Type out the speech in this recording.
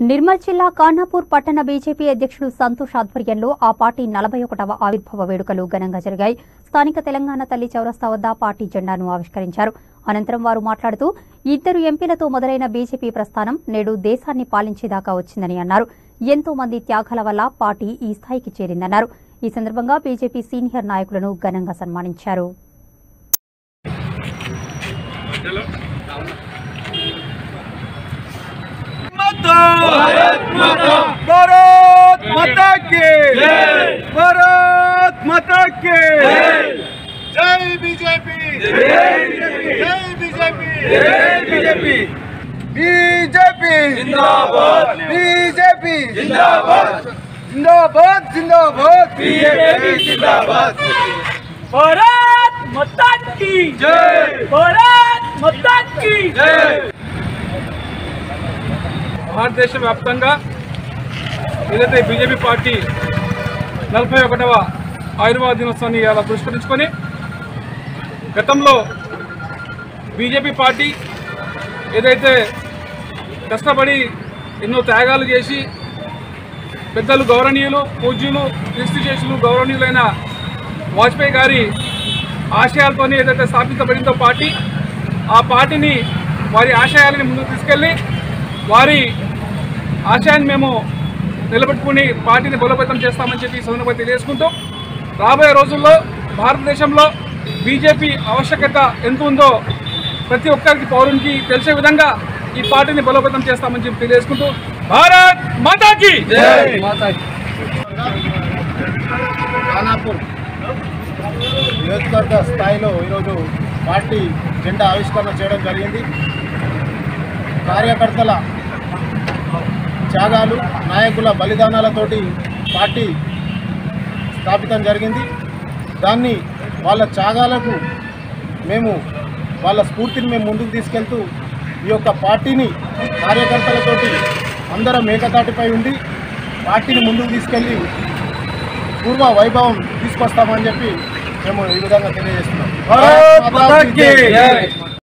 నిర్మల్ జిల్లా ఖానాపూర్ పట్టణ బీజేపీ అధ్యక్షుడు సంతోష్ ఆధ్వర్యంలో ఆ పార్టీ 41వ ఆవిర్భావ వేడుకలు ఘనంగా జరిగాయి. స్థానిక తెలంగాణ తల్లి చౌరస్తా వద్ద పార్టీ జెండాను ఆవిష్కరించారు. అనంతరం వారు మాట్లాడుతూ 2 ఎంపీలతో మొదలైన బీజేపీ ప్రస్థానం నేడు దేశాన్ని పాలించేదాకా వచ్చిందని అన్నారు. ఎంతో మంది త్యాగాల వల్ల పార్టీ ఈ స్థాయికి చేరిందన్నారు. ఈ సందర్భంగా బీజేపీ సీనియర్ నాయకులను ఘనంగా సన్మానించారు. भारत माता की भारत माता की जय बीजेपी जय बीजेपी जय बीजेपी बीजेपी जिंदाबाद बीजेपी जिंदाबाद जिंदाबाद जिंदाबाद बीजेपी जिंदाबाद भारत माता की जय भारत माता की जय భారతదేశ వ్యాప్తంగా ఏదైతే బీజేపీ పార్టీ 41వ ఆవిర్భావ దినోత్సవాన్ని ఇలా పురస్కరించుకొని గతంలో బీజేపీ పార్టీ ఏదైతే కష్టపడి ఎన్నో త్యాగాలు చేసి పెద్దలు గౌరవనీయులు పూజ్యులు క్రిస్టియన్లు గౌరవనీయులైన వాజ్పేయి గారి ఆశయాలతో ఏదైతే స్థాపించబడిందో పార్టీ ఆ పార్టీని వారి ఆశయాలని ముందుకు తీసుకెళ్ళి వారి ఆశయాన్ని మేము నిలబెట్టుకుని పార్టీని బలోపేతం చేస్తామని చెప్పి ఈ సందర్భంగా తెలియజేసుకుంటూ రాబోయే రోజుల్లో భారతదేశంలో బీజేపీ ఆవశ్యకత ఎంత ఉందో ప్రతి ఒక్కరికి పౌరునికి తెలిసే విధంగా ఈ పార్టీని బలోపేతం చేస్తామని చెప్పి తెలియజేసుకుంటూ భారత్ మాతాకి జై మాతాకి ఖానాపూర్ నియోజకవర్గ స్థాయిలో ఈరోజు పార్టీ జెండా ఆవిష్కరణ చేయడం జరిగింది. కార్యకర్తల త్యాగాలు నాయకుల బలిదానాలతోటి పార్టీ స్థాపితం జరిగింది. దాన్ని వాళ్ళ త్యాగాలకు మేము వాళ్ళ స్ఫూర్తిని మేము ముందుకు తీసుకెళ్తూ ఈ యొక్క పార్టీని కార్యకర్తలతోటి అందరం ఏకతాటిపై ఉండి పార్టీని ముందుకు తీసుకెళ్ళి పూర్వ వైభవం తీసుకొస్తామని చెప్పి మేము ఈ విధంగా తెలియజేస్తున్నాం.